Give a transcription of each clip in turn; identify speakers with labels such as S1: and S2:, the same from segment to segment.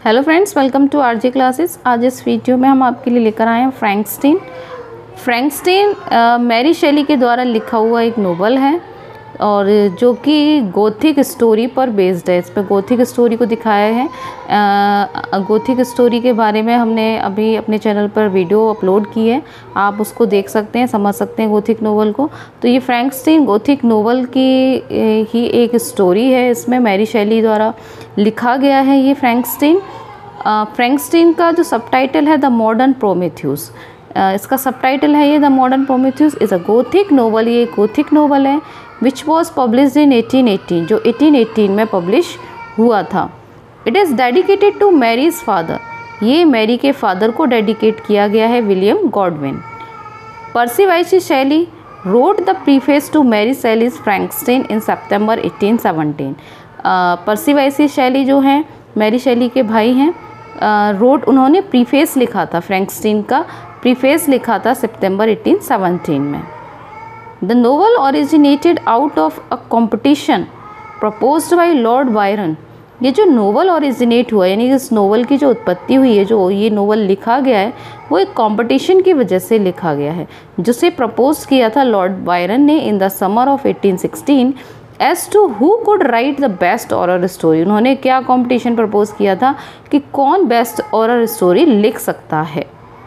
S1: Hello friends, welcome to RJ classes. आज इस video में हम आपके लिए लेकर आए हैं फ्रैंकस्टीन। फ्रैंकस्टीन मैरी शेली के द्वारा लिखा हुआ एक नोवेल है और जो कि गोथिक स्टोरी पर बेस्ड है। इस पर गोथिक स्टोरी को दिखाया है। गोथिक स्टोरी के बारे में हमने अभी अपने चैनल पर वीडियो अपलोड की है, आप उसको देख सकते हैं, समझ सकते हैं गोथिक नोवेल को। तो ये फ्रैंकस्टीन गोथिक नोवेल की ही एक स्टोरी है, इसमें मैरी शेली द्वारा लिखा गया है ये फ्रैंकस्टीन। फ्रैंकस्टीन का जो सबटाइटल है द मॉडर्न प्रोमेथ्यूस, इसका सबटाइटल है ये the modern Prometheus is a Gothic novel. ये गोथिक नोवेल है विच वॉज पब्लिश्ड इन 1818, जो 1818 में पब्लिश हुआ था। It is dedicated to Mary's father, ये मैरी के फादर को डेडिकेट किया गया है, William Godwin. Percy Bysshe Shelley wrote the preface to Mary Shelley's Frankenstein in September 1817। Percy Bysshe Shelley जो हैं मैरी शेली के भाई हैं, उन्होंने प्रीफेस लिखा था, फ्रैंकस्टीन का प्रीफेस लिखा था सितंबर 1817 में। The novel originated out of a competition proposed by Lord Byron. ये जो नोवेल ओरिजिनेट हुआ, यानी इस नोवेल की जो उत्पत्ति हुई है, जो ये नोवेल लिखा गया है, वो एक कंपटीशन की वजह से लिखा गया है, जिसे प्रपोज किया था लॉर्ड बायरन ने in the summer of 1816 as to who could write the best horror story. उन्होंने क्या कंपटीशन प्रपोज किया था कि कौन बेस्ट ऑरर स्टोरी लिख सकता है।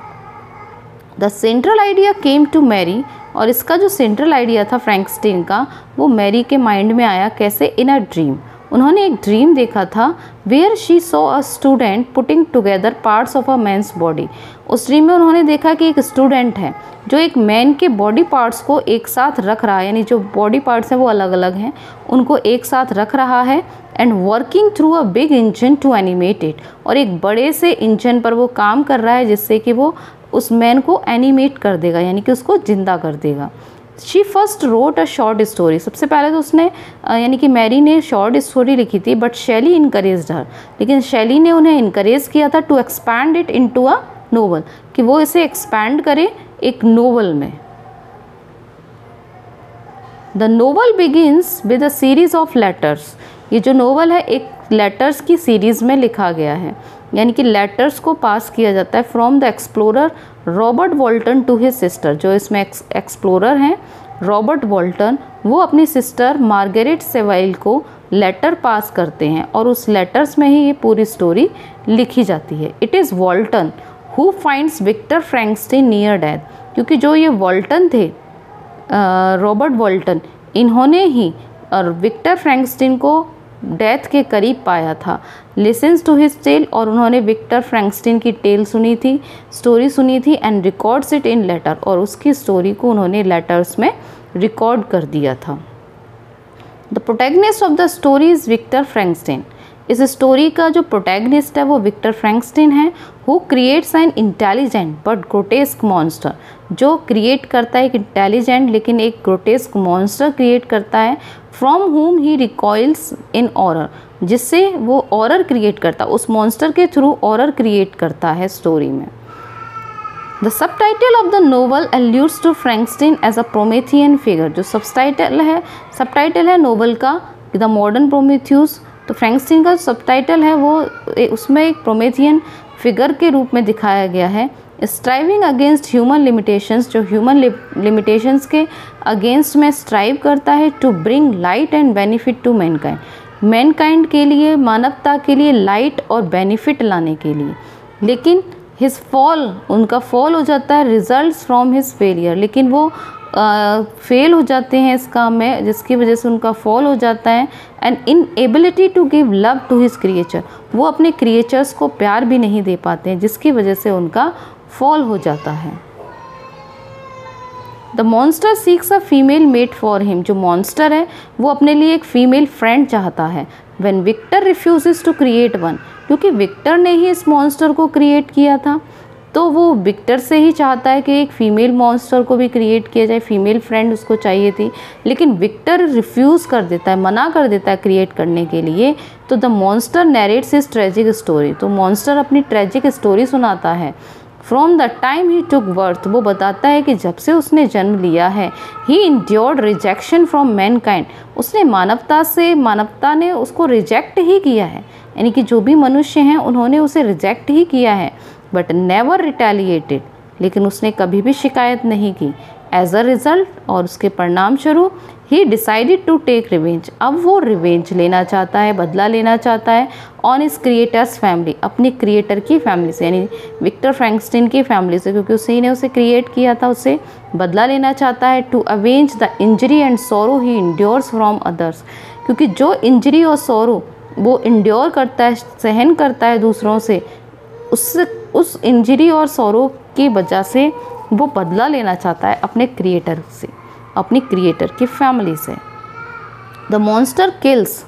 S1: The central idea came to Mary, और इसका जो सेंट्रल आइडिया था फ्रैंकस्टीन का, वो मैरी के माइंड में आया कैसे, इन अ ड्रीम। उन्होंने एक ड्रीम देखा था where she saw a student putting together parts of a man's body. उस ड्रीम में उन्होंने देखा कि एक स्टूडेंट है जो एक मैन के बॉडी पार्ट्स को एक साथ रख रहा है, यानी जो बॉडी पार्ट्स हैं वो अलग अलग हैं, उनको एक साथ रख रहा है, and working through a big engine to animate it, और एक बड़े से इंजन पर वो काम कर रहा है जिससे कि वो उस मैन को एनिमेट कर देगा, यानी कि उसको जिंदा कर देगा। She first wrote a short story, सबसे पहले तो उसने यानी कि मैरी ने शॉर्ट स्टोरी लिखी थी, बट शेली इनकरेज्ड हर, लेकिन शेली ने उन्हें इनकरेज किया था to expand it into a novel, कि वो इसे एक्सपैंड करे एक नोवेल में। The novel begins with a series of letters. ये जो नोवेल है एक लेटर्स की सीरीज में लिखा गया है, यानी कि लेटर्स को पास किया जाता है from the explorer Robert Walton to his sister. जो इसमें एक्सप्लोरर हैं रॉबर्ट वॉल्टन, वो अपनी सिस्टर मार्गरेट सेवाइल को लेटर पास करते हैं और उस लेटर्स में ही ये पूरी स्टोरी लिखी जाती है। It is Walton who finds Victor Frankenstein near death, क्योंकि जो ये वॉल्टन थे, रॉबर्ट वॉल्टन, इन्होंने ही विक्टर फ्रैंकस्टीन को डेथ के करीब पाया था। लिसन्स टू हिज टेल, और उन्होंने विक्टर फ्रैंकस्टीन की टेल सुनी थी, स्टोरी सुनी थी, and records it in letter, और उसकी स्टोरी को उन्होंने लेटर्स में रिकॉर्ड कर दिया था। The protagonist of the story is Victor Frankenstein. इस स्टोरी का जो प्रोटैगनिस्ट है वो विक्टर फ्रैंकस्टीन है, who creates an intelligent but grotesque monster, जो क्रिएट करता है एक इंटेलिजेंट लेकिन एक ग्रोटेस्क मॉन्स्टर क्रिएट करता है, फ्रॉम हुम ही रिकॉइल्स इन ऑरर, जिससे वो ऑरर क्रिएट करता है, उस मॉन्स्टर के थ्रू ऑरर क्रिएट करता है स्टोरी में। The subtitle of the novel alludes to Frankenstein as a Promethean figure. जो सबटाइटल है नोवेल का द मॉडर्न प्रोमेथ्यूस, तो फ्रैंकस्टीन का सबटाइटल है वो उसमें एक प्रोमेथियन फिगर के रूप में दिखाया गया है। स्ट्राइविंग अगेंस्ट ह्यूमन लिमिटेशंस, जो ह्यूमन लिमिटेशंस के अगेंस्ट में स्ट्राइव करता है, to bring light and benefit to mankind के लिए, मानवता के लिए लाइट और बेनिफिट लाने के लिए। लेकिन हिज फॉल, उनका फॉल हो जाता है, रिजल्ट्स फ्रॉम हिज फेलियर, लेकिन वो फेल हो जाते हैं इस काम में, जिसकी वजह से उनका फॉल हो जाता है। And inability to give love to his creature, वो अपने क्रिएचर्स को प्यार भी नहीं दे पाते हैं, जिसकी वजह से उनका फॉल हो जाता है। The monster seeks a female mate for him, जो मॉन्स्टर है वो अपने लिए एक फीमेल फ्रेंड चाहता है। When Victor refuses to create one, क्योंकि विक्टर ने ही इस मॉन्स्टर को क्रिएट किया था, तो वो विक्टर से ही चाहता है कि एक फ़ीमेल मॉन्स्टर को भी क्रिएट किया जाए, फीमेल फ्रेंड उसको चाहिए थी, लेकिन विक्टर रिफ्यूज़ कर देता है, मना कर देता है क्रिएट करने के लिए। तो the monster narrates his tragic story, तो मॉन्स्टर अपनी ट्रेजिक स्टोरी सुनाता है। From the time he took birth, वो बताता है कि जब से उसने जन्म लिया है, he endured rejection from mankind, उसने मानवता ने उसको रिजेक्ट ही किया है, यानी कि जो भी मनुष्य हैं उन्होंने उसे रिजेक्ट ही किया है, बट नेवर रिटेलिएटेड, लेकिन उसने कभी भी शिकायत नहीं की। एज अ रिजल्ट, और उसके परिणाम स्वरूप, he decided to take revenge, अब वो रिवेंज लेना चाहता है, बदला लेना चाहता है ऑन हिज क्रिएटर्स फैमिली, अपनी क्रिएटर की फैमिली से, यानी विक्टर फ्रैंकस्टीन की फैमिली से, क्योंकि उसी ने उसे क्रिएट किया था, उससे बदला लेना चाहता है। To avenge the injury and sorrow he इंड्योर्स from others, क्योंकि जो इंजरी और सोरो वो इंड्योर करता है, सहन करता है दूसरों से, उस इंजरी और सोरो की वजह से वो बदला लेना चाहता है अपने क्रिएटर से, अपनी क्रिएटर की फैमिली से। The monster kills,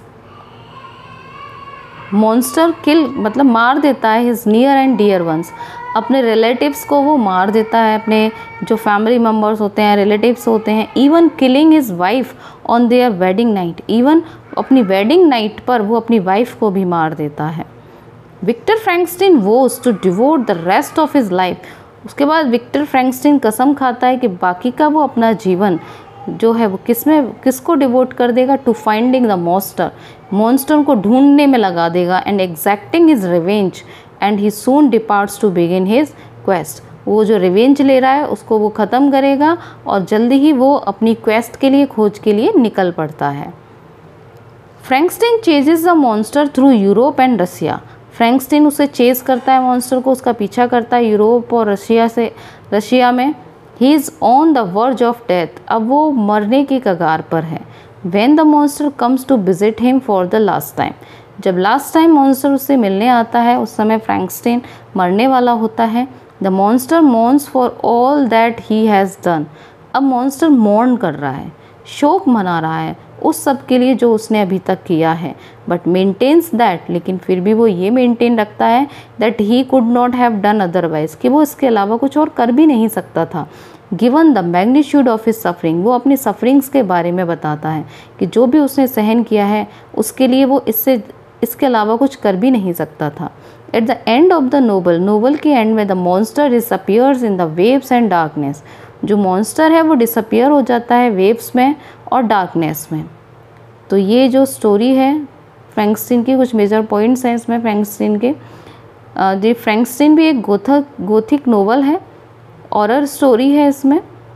S1: monster kill मतलब मार देता है his near and dear ones, अपने रिलेटिव्स को वो मार देता है, अपने जो फैमिली मेम्बर्स होते हैं, रिलेटिव्स होते हैं। Even killing his wife on their wedding night, even अपनी वेडिंग नाइट पर वो अपनी वाइफ को भी मार देता है। Victor Frankenstein was to devote the rest of his life, उसके बाद विक्टर फ्रैंकस्टीन कसम खाता है कि बाकी का वो अपना जीवन जो है वो किसको डिवोट कर देगा, टू फाइंडिंग द मॉन्स्टर को ढूंढने में लगा देगा, and exacting his revenge, and he soon departs to begin his quest, वो जो रिवेंज ले रहा है उसको वो ख़त्म करेगा और जल्दी ही वो अपनी क्वेस्ट के लिए, खोज के लिए निकल पड़ता है। Frankenstein chases the monster through Europe and Russia, Frankenstein उसे चेस करता है, मॉन्स्टर को, उसका पीछा करता है यूरोप और रशिया में। He is on the verge of death, अब वो मरने की कगार पर है। When the monster comes to visit him for the last time, जब लास्ट टाइम मॉन्स्टर उससे मिलने आता है उस समय फ्रैंकस्टीन मरने वाला होता है। The monster mourns for all that he has done, अब मॉन्स्टर मॉर्न कर रहा है, शोक मना रहा है उस सब के लिए जो उसने अभी तक किया है, बट मेंटेन्स दैट, लेकिन फिर भी वो ये मेंटेन रखता है that he could not have done otherwise, कि वो इसके अलावा कुछ और कर भी नहीं सकता था। Given the magnitude of his suffering, वो अपनी सफरिंग्स के बारे में बताता है कि जो भी उसने सहन किया है उसके लिए वो इसके अलावा कुछ कर भी नहीं सकता था। At the end of the novel के एंड में the monster disappears in the waves and darkness, जो मॉन्स्टर है वो डिसअपियर हो जाता है वेव्स में और डार्कनेस में। तो ये जो स्टोरी है फ्रैंकस्टीन की, कुछ मेजर पॉइंट्स हैं इसमें फ्रैंकस्टीन के। ये फ्रैंकस्टीन भी एक गोथिक नोवेल है, हॉरर स्टोरी है इसमें,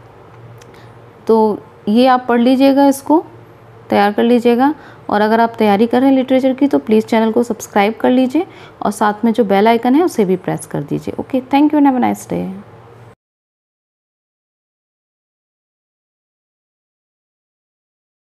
S1: तो ये आप पढ़ लीजिएगा, इसको तैयार कर लीजिएगा। और अगर आप तैयारी कर रहे हैं लिटरेचर की तो प्लीज़ चैनल को सब्सक्राइब कर लीजिए और साथ में जो बेल आइकन है उसे भी प्रेस कर दीजिए। Okay, thank you and have a nice day.